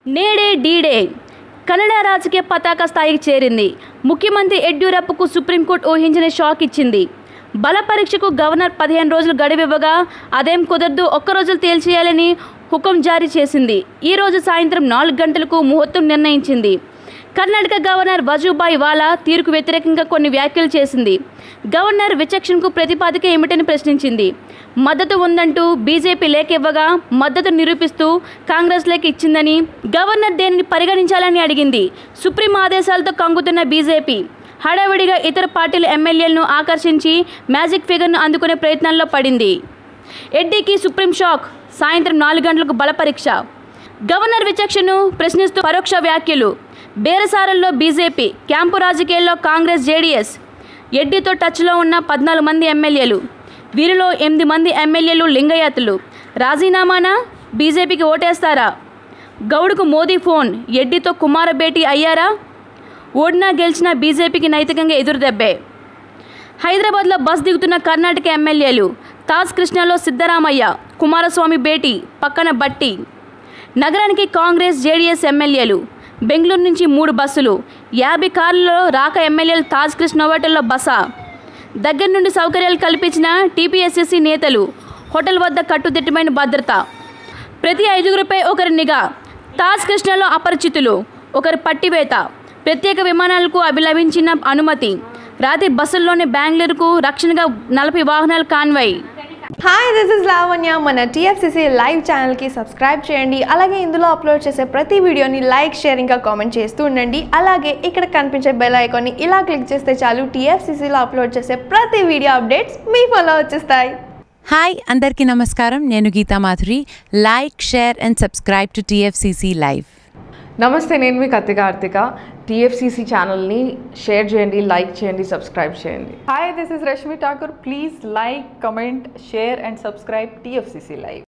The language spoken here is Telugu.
నేడే డీడే కన్నడ రాజకీయ పతాక స్థాయికి చేరింది. ముఖ్యమంత్రి యడ్యూరప్పకు సుప్రీంకోర్టు ఊహించిన షాక్ ఇచ్చింది. బల పరీక్షకు గవర్నర్ 15 రోజులు గడువివ్వగా అదేం కుదరదు, ఒక్కరోజులు తేల్చేయాలని హుకుం జారీ చేసింది. ఈ రోజు సాయంత్రం 4 గంటలకు ముహూర్తం నిర్ణయించింది. కర్ణాటక గవర్నర్ వజుభాయ్ వాలా తీరుకు వ్యతిరేకంగా కొన్ని వ్యాఖ్యలు చేసింది. గవర్నర్ విచక్షణకు ప్రతిపాదిక ఏమిటని ప్రశ్నించింది. మద్దతు ఉందంటూ బీజేపీ లేఖ ఇవ్వగా మద్దతు నిరూపిస్తూ కాంగ్రెస్ లేఖ ఇచ్చిందని, గవర్నర్ దేనిని పరిగణించాలని అడిగింది. సుప్రీం ఆదేశాలతో కంగుతున్న బీజేపీ హడావిడిగా ఇతర పార్టీల ఎమ్మెల్యేలను ఆకర్షించి మ్యాజిక్ ఫిగర్ను అందుకునే ప్రయత్నంలో పడింది. ఎడ్డీకి సుప్రీం షాక్. సాయంత్రం 4 గంటలకు బల పరీక్ష. గవర్నర్ విచక్షణను ప్రశ్నిస్తూ పరోక్ష వ్యాఖ్యలు. బేరసారల్లో బీజేపీ, క్యాంపు రాజకీయాల్లో కాంగ్రెస్, జేడీఎస్. ఎడ్డీతో టచ్లో ఉన్న 14 మంది ఎమ్మెల్యేలు. వీరిలో 8 మంది ఎమ్మెల్యేలు లింగయాతులు. రాజీనామానా? బీజేపీకి ఓటేస్తారా? గౌడ్కు మోదీ ఫోన్. ఎడ్డీతో కుమార భేటీ అయ్యారా? ఓడినా గెలిచినా బీజేపీకి నైతికంగా ఎదురుదెబ్బే. హైదరాబాద్లో బస్ దిగుతున్న కర్ణాటక ఎమ్మెల్యేలు. తాజ్ కృష్ణలో సిద్ధరామయ్య, కుమారస్వామి భేటీ, పక్కన బట్టి. నగరానికి కాంగ్రెస్, జేడీఎస్ ఎమ్మెల్యేలు. బెంగళూరు నుంచి 3 బస్సులు, 50 కార్లలో రాక ఎమ్మెల్యేలు తాజ్ కృష్ణ హోటల్లో బస. దగ్గర నుండి సౌకర్యాలు కల్పించిన టీపీఎస్సీ నేతలు. హోటల్ వద్ద కట్టుదిట్టమైన భద్రత. ప్రతి 5గురిపై ఒకరి నిఘా. తాజ్ కృష్ణలో అపరిచితులు, ఒకరి పట్టివేత. ప్రత్యేక విమానాలకు అభిలభించిన అనుమతి. రాత్రి బస్సుల్లోనే బెంగళూరుకు రక్షణగా 40 వాహనాల convoy. Hi, this is Lavanya. మన టీఎఫ్సీసీ లైవ్ ఛానల్కి సబ్స్క్రైబ్ చేయండి. అలాగే ఇందులో అప్లోడ్ చేసే ప్రతి వీడియోని లైక్, షేర్, ఇంకా కామెంట్ చేస్తూ ఉండండి. అలాగే ఇక్కడ కనిపించే బెల్ ఐకాన్ని ఇలా క్లిక్ చేస్తే చాలు టీఎఫ్సీసీలో అప్లోడ్ చేసే ప్రతి వీడియో అప్డేట్స్ మీ ఫోన్లో వచ్చేస్తాయి. హాయ్, అందరికీ నమస్కారం. నేను Geetha Madhuri. Like, share and subscribe to TFCC live. నమస్తే, నేను మీ కార్తిక. టీఎఫ్సీసీ ఛానల్ని షేర్ చేయండి, లైక్ చేయండి, సబ్స్క్రైబ్ చేయండి. Hi, this is Rashmi Thakur. Please like, comment, share and subscribe TFCC Live.